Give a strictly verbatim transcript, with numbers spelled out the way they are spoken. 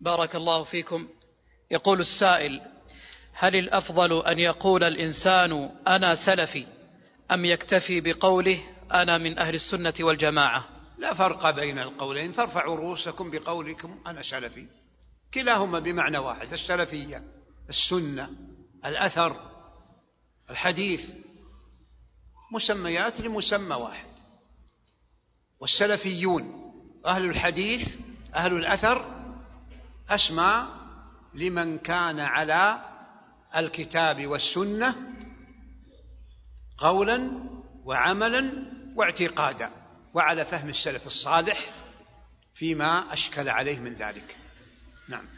بارك الله فيكم. يقول السائل: هل الأفضل أن يقول الإنسان أنا سلفي أم يكتفي بقوله أنا من أهل السنة والجماعة؟ لا فرق بين القولين، فارفعوا رؤوسكم بقولكم أنا سلفي، كلاهما بمعنى واحد. السلفية السنة الأثر الحديث مسميات لمسمى واحد، والسلفيون أهل الحديث أهل الأثر أسمى لمن كان على الكتاب والسنة قولا وعملا واعتقادا، وعلى فهم السلف الصالح فيما أشكل عليه من ذلك. نعم.